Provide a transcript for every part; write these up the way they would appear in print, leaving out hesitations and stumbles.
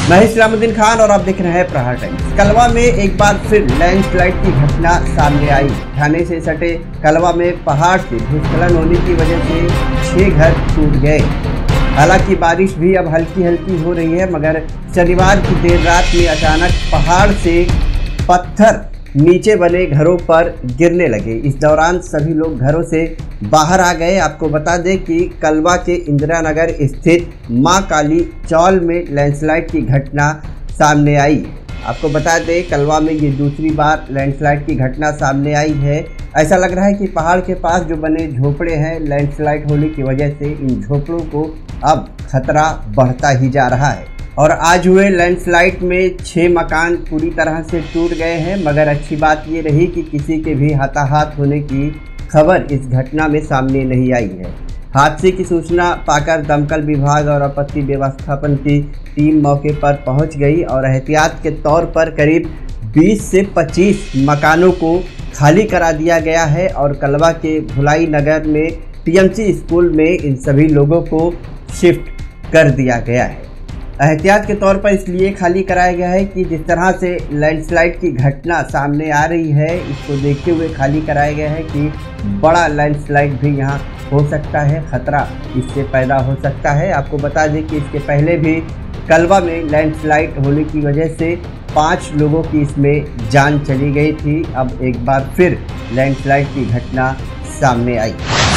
मैं इस्लामुद्दीन खान और आप देख रहे हैं प्रहार टाइम्स। कलवा में एक बार फिर लैंडस्लाइड की घटना सामने आई। थाने से सटे कलवा में पहाड़ से भूस्खलन होने की वजह से 6 घर टूट गए। हालांकि बारिश भी अब हल्की हल्की हो रही है, मगर शनिवार की देर रात में अचानक पहाड़ से पत्थर नीचे बने घरों पर गिरने लगे। इस दौरान सभी लोग घरों से बाहर आ गए। आपको बता दें कि कलवा के इंदिरा नगर स्थित मां काली चौल में लैंडस्लाइड की घटना सामने आई। आपको बता दें कलवा में ये दूसरी बार लैंडस्लाइड की घटना सामने आई है। ऐसा लग रहा है कि पहाड़ के पास जो बने झोपड़े हैं, लैंडस्लाइड होने की वजह से इन झोपड़ों को अब खतरा बढ़ता ही जा रहा है। और आज हुए लैंडस्लाइड में 6 मकान पूरी तरह से टूट गए हैं, मगर अच्छी बात ये रही कि किसी के भी हताहत होने की खबर इस घटना में सामने नहीं आई है। हादसे की सूचना पाकर दमकल विभाग और आपत्ति व्यवस्थापन की टीम मौके पर पहुंच गई और एहतियात के तौर पर करीब 20 से 25 मकानों को खाली करा दिया गया है और कलवा के भुलाई नगर में टीएमसी स्कूल में इन सभी लोगों को शिफ्ट कर दिया गया है। एहतियात के तौर पर इसलिए खाली कराया गया है कि जिस तरह से लैंडस्लाइड की घटना सामने आ रही है, इसको देखते हुए खाली कराया गया है कि बड़ा लैंडस्लाइड भी यहाँ हो सकता है, खतरा इससे पैदा हो सकता है। आपको बता दें कि इसके पहले भी कलवा में लैंडस्लाइड होने की वजह से 5 लोगों की इसमें जान चली गई थी। अब एक बार फिर लैंडस्लाइड की घटना सामने आई।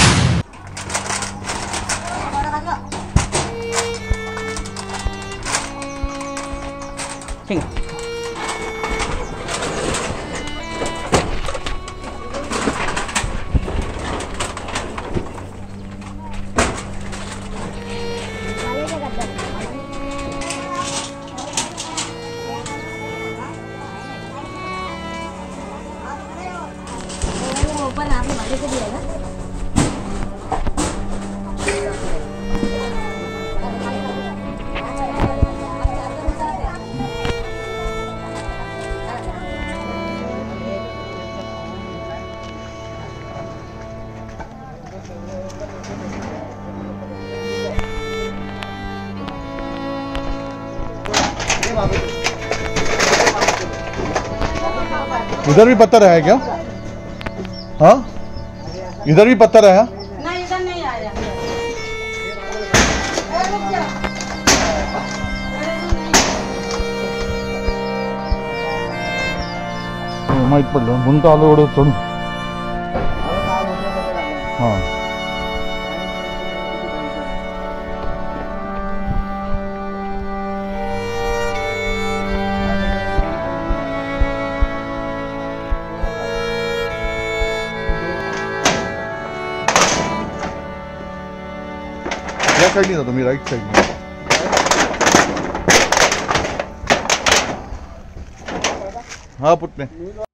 ऊपर आपने बाहर से दिया ना। इधर भी पत्थर है क्या? हाँ, इधर भी पत्थर है। नहीं, इधर नहीं आया। माहित पडलं म्हणून तर आलो एवढं चढून। हाँ, या साइडनी जातो मी, राईट साइडनी। हाँ पुटणे।